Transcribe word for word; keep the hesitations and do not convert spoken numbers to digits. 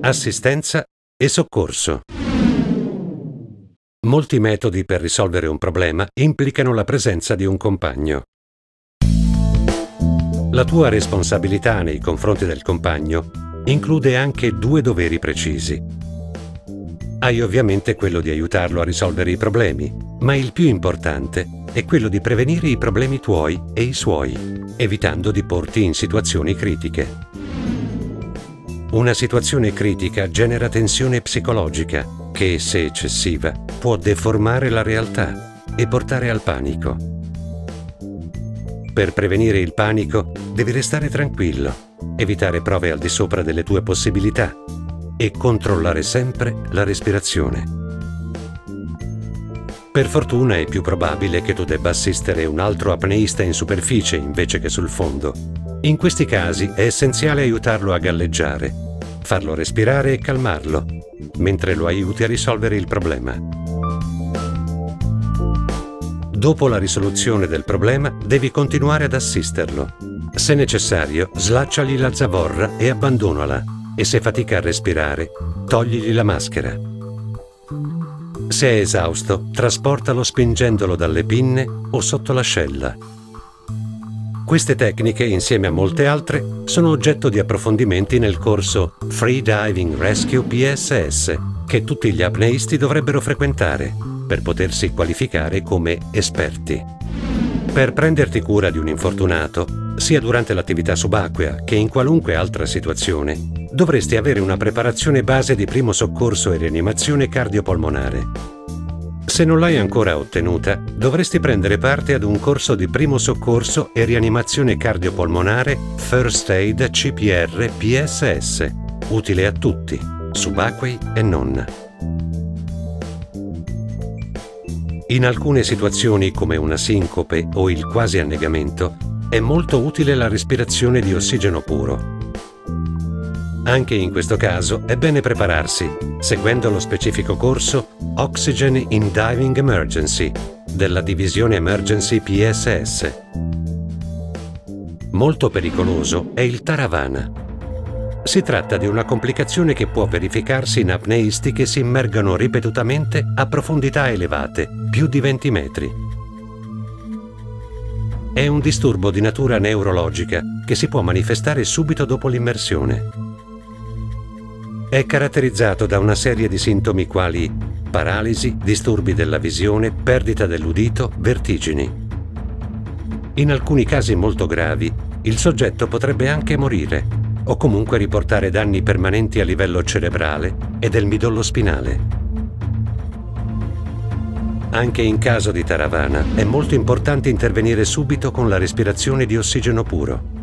assistenza e soccorso. Molti metodi per risolvere un problema implicano la presenza di un compagno. La tua responsabilità nei confronti del compagno include anche due doveri precisi. Hai ovviamente quello di aiutarlo a risolvere i problemi, ma il più importante è quello di prevenire i problemi tuoi e i suoi, evitando di porti in situazioni critiche. Una situazione critica genera tensione psicologica che, se eccessiva, può deformare la realtà e portare al panico. Per prevenire il panico devi restare tranquillo, evitare prove al di sopra delle tue possibilità e controllare sempre la respirazione. Per fortuna è più probabile che tu debba assistere un altro apneista in superficie invece che sul fondo. In questi casi è essenziale aiutarlo a galleggiare, farlo respirare e calmarlo, mentre lo aiuti a risolvere il problema. Dopo la risoluzione del problema, devi continuare ad assisterlo. Se necessario, slacciagli la zavorra e abbandonala, e se fatica a respirare, togligli la maschera. Se è esausto, trasportalo spingendolo dalle pinne o sotto l'ascella. Queste tecniche, insieme a molte altre, sono oggetto di approfondimenti nel corso Free Diving Rescue P S S, che tutti gli apneisti dovrebbero frequentare per potersi qualificare come esperti. Per prenderti cura di un infortunato, sia durante l'attività subacquea che in qualunque altra situazione, dovresti avere una preparazione base di primo soccorso e rianimazione cardiopolmonare. Se non l'hai ancora ottenuta, dovresti prendere parte ad un corso di primo soccorso e rianimazione cardiopolmonare First Aid C P R P S S, utile a tutti, subacquei e non. In alcune situazioni, come una sincope o il quasi annegamento, è molto utile la respirazione di ossigeno puro. Anche in questo caso è bene prepararsi, seguendo lo specifico corso Oxygen in Diving Emergency della divisione Emergency P S S. Molto pericoloso è il Taravana. Si tratta di una complicazione che può verificarsi in apneisti che si immergano ripetutamente a profondità elevate, più di venti metri. È un disturbo di natura neurologica che si può manifestare subito dopo l'immersione. È caratterizzato da una serie di sintomi quali paralisi, disturbi della visione, perdita dell'udito, vertigini. In alcuni casi molto gravi, il soggetto potrebbe anche morire o comunque riportare danni permanenti a livello cerebrale e del midollo spinale. Anche in caso di Taravana è molto importante intervenire subito con la respirazione di ossigeno puro.